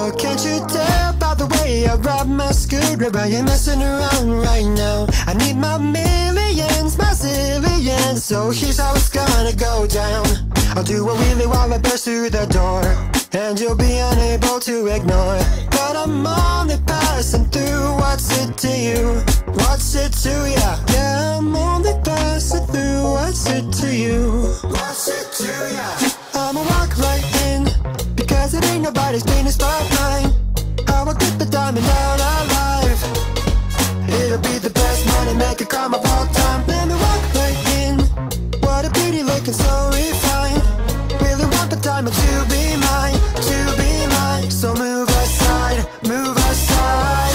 Well, can't you tell by the way I ride my scooter? I ain't messing around right now. I need my millions, my zillions. So here's how it's gonna go down. I'll do a wheelie while I burst through the door, and you'll be unable to ignore. But I'm only passing through. What's it to you? What's it to ya? Yeah, I'm only passing through. What's it to you? What's it to ya? I'ma walk right in, because it ain't nobody's business but mine. I will get the diamond out alive. It'll be the best money making crime of all time. Let me walk right in. What a beauty looking so refined. Really want the diamond to be mine, to be mine. So move aside, move aside.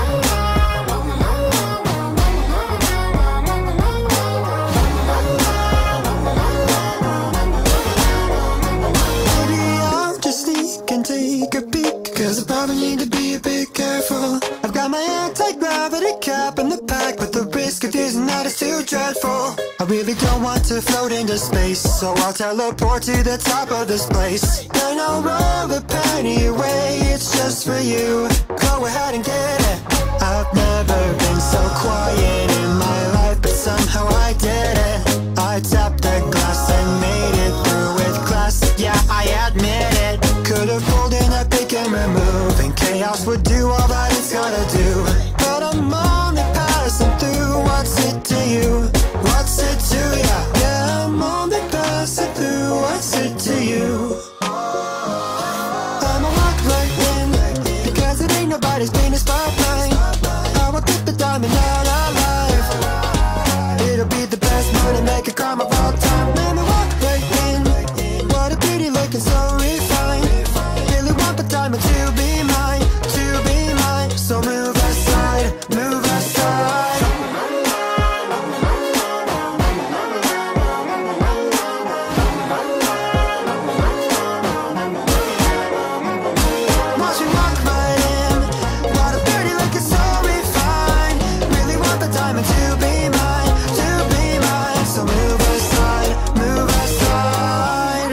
Maybe I'll just sneak and take a peek, cause I probably need to be a bit careful. I've got my anti-gravity cap in the pack, but the risk of using that is too dreadful. I really don't want to float into space, so I'll teleport to the top of this place. Then I'll roll a penny away, it's just for you. Go ahead and get it. I've never been so quiet in my life, but somehow I did it. I tapped the glass and made it through with class. Yeah, I admit it. Could have pulled in a pick and remove, and chaos would do all that it's gotta do. But I'm only passing through. What's it to you? What's it to ya? Yeah, I'm only passing through. What's it to you? I'ma walk right in, because it ain't nobody's business but mine. I will get the diamond out alive. It'll be the best money making crime of all time. Let me walk right in. What a beauty looking so refined. Really want the diamond to be mine, to be mine. So move aside, move aside. Watch me walk right in. What a beauty looking so refined. Really want the diamond to be mine, to be mine. So move aside, move aside.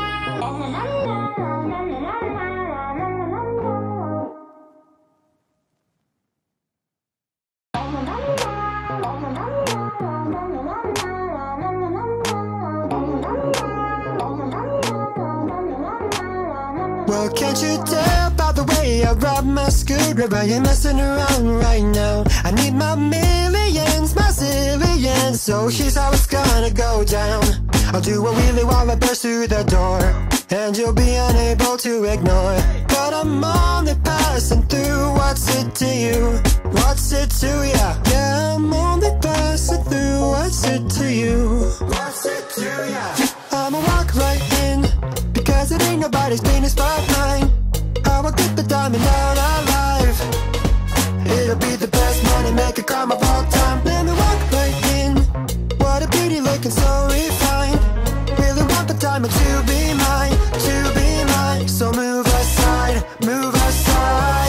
Well, can't you tell by the way I ride my scooter? I ain't messing around right now. I need my millions, my zillions. So here's how it's gonna go down. I'll do a wheelie while I burst through the door, and you'll be unable to ignore. But I'm only passing through. What's it to you? What's it to ya? Yeah, I'm only passing through. What's it to you? What's it to ya? I'ma walk right in, because it ain't nobody's business but mine. I will get the diamond out alive. It'll be the best money making crime of all time. Let me walk right in. What a beauty looking so refined. Really want the diamond to be mine, to be mine. So move aside, move aside.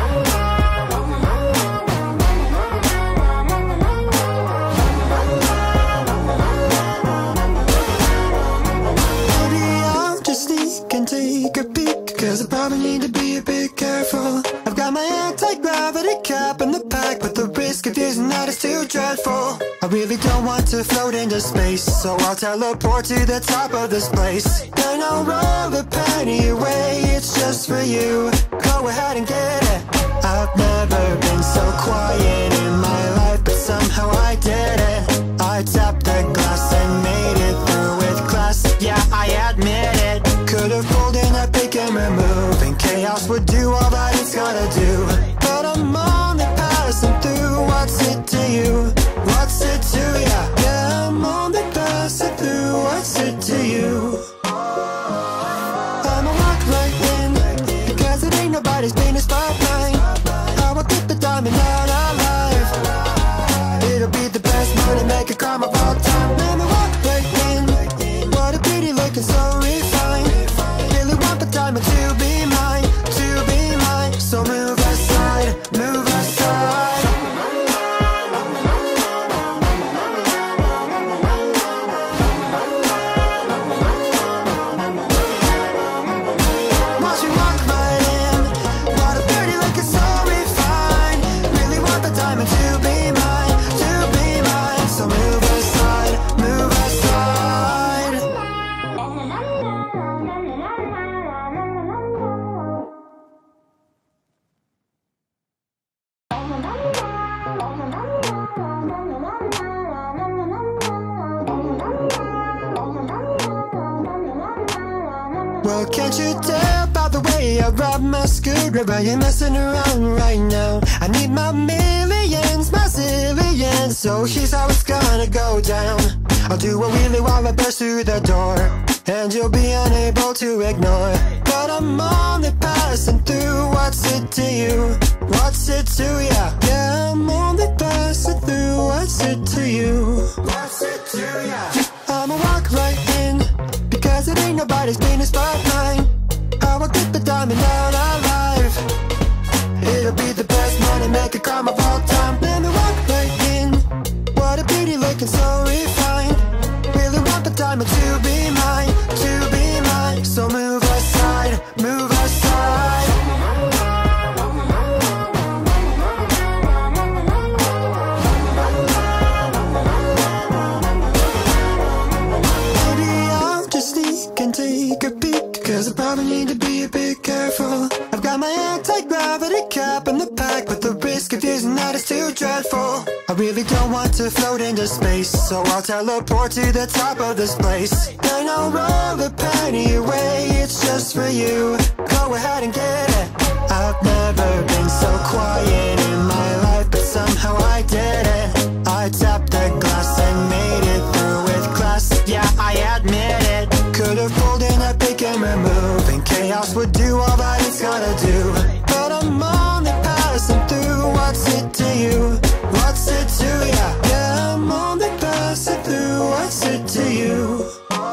Maybe I'll just sneak and take a peek, cause I probably need to be a bit careful. I've got my anti-gravity cap in the pack, but the risk of using that is too dreadful. I really don't want to float into space, so I'll teleport to the top of this place. Then I'll roll a penny away, it's just for you. Go ahead and get it. I've never been so quiet in my life, but somehow I did it. I tapped the glass and made it through with class. Yeah, I admit it. Could have pulled in a pick and remove, and chaos would do all that it's gotta do. But I'm only passing through. What's it to you? What's it to ya? Yeah, I'm only passing through. What's it to you? I'ma walk right in, because it ain't nobody's business but mine. I will get the diamond out alive. It'll be the best money making crime of all time. Let me walk right in. What a beauty looking so refined. Really want the diamond to be mine, to be mine. So move aside, move aside. Well, can't you tell about the way I ride my scooter? I ain't messing around right now. I need my millions, my zillions. So here's how it's gonna go down. I'll do a wheelie while I burst through the door, and you'll be unable to ignore. But I'm only passing through. What's it to you? What's it to ya? Yeah, I'm only passing through. What's it to you? What's it to ya? I'ma walk right in, because it ain't nobody's business but mine. I will get the diamond out alive. It'll be the best money making crime of all time. Let me walk right in. What a beauty looking so refined. Really want the diamond to be mine, to be mine. So move aside, move aside. Maybe I'll just sneak and take a peek, cause I probably need to be a bit careful. I've got my anti-gravity cap in the pack, but the risk of using that is too dreadful. I really don't want to float into space, so I'll teleport to the top of this place. Then I'll roll a penny away, it's just for you. Go ahead and get it. I've never been so quiet in my life, but somehow I did it. I tapped the glass and made it through with class. Yeah, I admit it. Could have pulled in a pick and remove, and chaos would do all that it's gotta do. But I'm only passing through. What's it to you? What's it to ya? Yeah, I'm only passing through. What's it to you?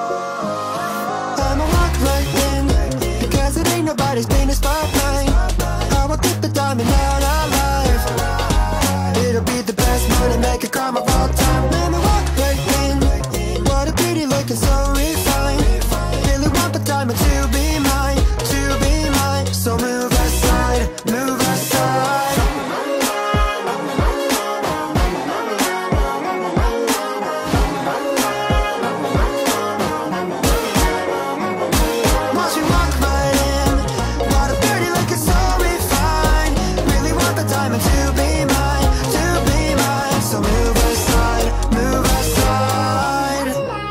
I'ma walk right in, because it ain't nobody's business but mine. I will get the diamond out alive. It'll be the best money making crime of all time. Let me walk right in. What a beauty looking so refined. Really want the diamond to be mine, to be mine. So move aside, move aside. Watch me walk right in. What a beauty looking so refined. Really want the diamond to be mine, to be mine. So move aside, move aside.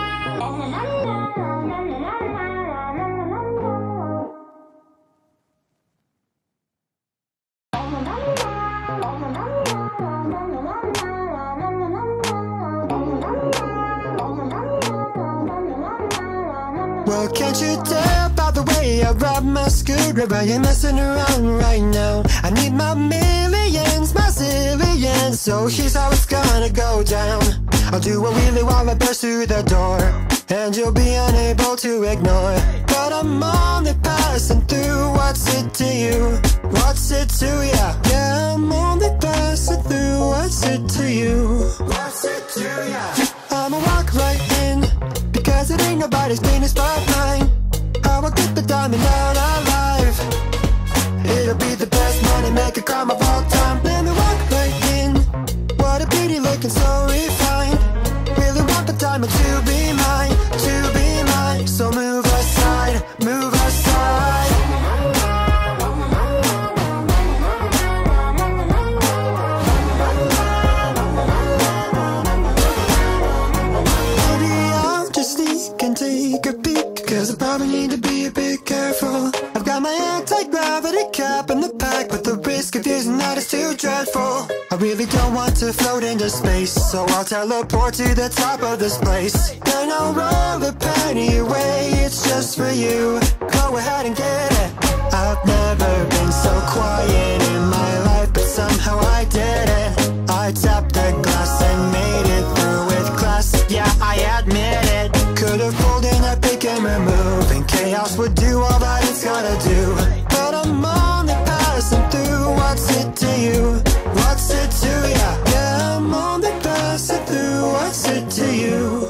Well, can't you tell about the way I ride my scooter? I ain't messing around right now. I need my millions, my zillions. So here's how it's gonna go down. I'll do a wheelie while I burst through the door, and you'll be unable to ignore. But I'm only passing through. What's it to you? What's it to ya? Yeah, I'm only passing through. What's it to you? What's it to ya? I'ma walk right in, because it ain't nobody's business but mine. I will get the diamond out alive. It'll be the best money making crime of all time. Let me walk right in. What a beauty looking so refined. Really want the diamond to be mine, to be mine. So move aside, move aside. Maybe I'll just sneak and take a peek, cause I probably need to be a bit careful. I've got my anti-gravity cap in the pack, but the risk of using that is too dreadful. I really don't want to float into space, so I'll teleport to the top of this place. Then I'll roll a penny away, it's just for you. Go ahead and get it. I've never been so quiet in my life, but somehow I did it. I tapped the glass and made it through with class. Yeah, I admit it. Could have pulled in a pick and remove, and chaos would do all that it's gotta do. But I'm only passing through. What's it to you? What's it to ya? Yeah, I'm only passing through. What's it to you?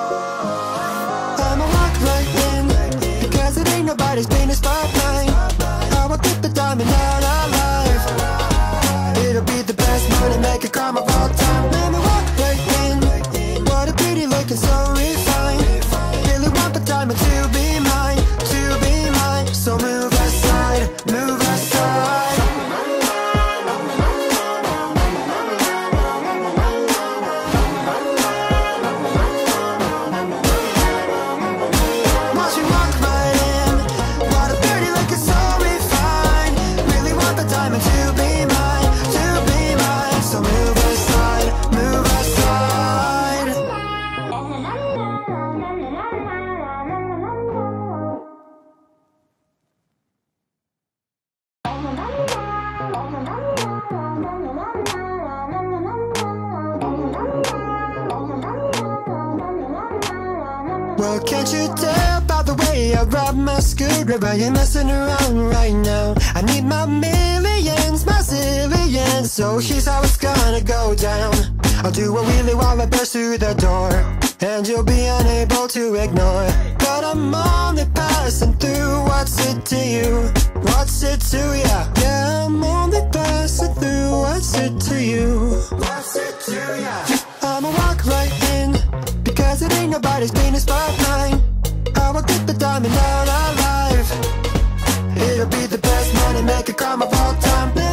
I'ma walk right in, because it ain't nobody's business but mine. I will get the diamond out alive. It'll be the best money making crime of all time. Let me walk right in. What a beauty looking so refined. Really want the diamond to be mine, to be mine. So move aside, move aside. Watch me walk right in. can't you tell by the way I ride my scooter? I ain't messing around right now. I need my millions, my zillions. So here's how it's gonna go down. I'll do a wheelie while I burst through the door, and you'll be unable to ignore. But I'm only passing through. What's it to you? What's it to ya? Yeah, I'm only passing through. What's it to you? What's it to ya? I'ma walk right in, because it ain't nobody's business but mine. I will get the diamond out alive. It'll be the best money making crime of all time.